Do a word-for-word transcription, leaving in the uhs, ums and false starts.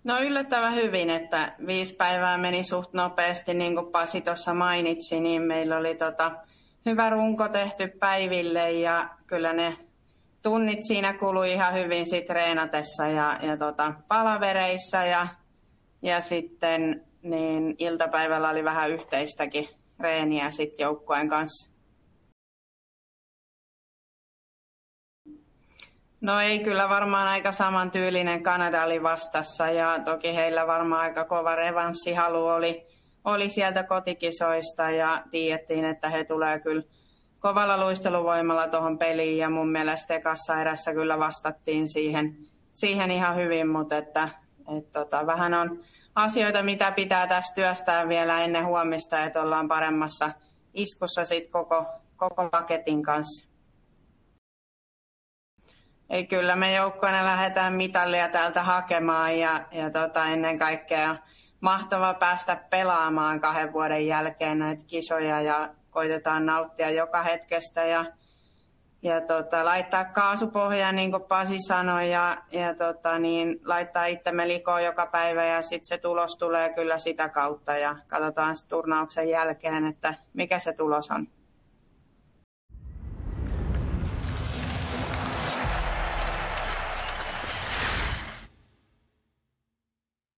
No yllättävän hyvin, että viisi päivää meni suht nopeasti, niin kuin Pasi tuossa mainitsi, niin meillä oli tota hyvä runko tehty päiville ja kyllä ne tunnit siinä kului ihan hyvin sit treenatessa ja, ja tota, palavereissa ja, ja sitten niin iltapäivällä oli vähän yhteistäkin reeniä sit joukkueen kanssa. No ei, kyllä varmaan aika samantyylinen Kanada oli vastassa ja toki heillä varmaan aika kova revanssihalu oli, oli sieltä kotikisoista ja tiedettiin, että he tulee kyllä kovalla luisteluvoimalla tuohon peliin ja mun mielestä ekassa erässä kyllä vastattiin siihen, siihen ihan hyvin, mutta että, et tota, vähän on asioita, mitä pitää tässä työstää vielä ennen huomista, että ollaan paremmassa iskussa sit koko, koko paketin kanssa. Ei, kyllä me joukkueena lähdetään mitallia täältä hakemaan ja, ja tota, ennen kaikkea mahtava päästä pelaamaan kahden vuoden jälkeen näitä kisoja ja koitetaan nauttia joka hetkestä ja, ja tota, laittaa kaasupohjaa niin kuin Pasi sanoi ja, ja tota, niin, laittaa itsemme likoon joka päivä ja sitten se tulos tulee kyllä sitä kautta ja katsotaan turnauksen jälkeen, että mikä se tulos on.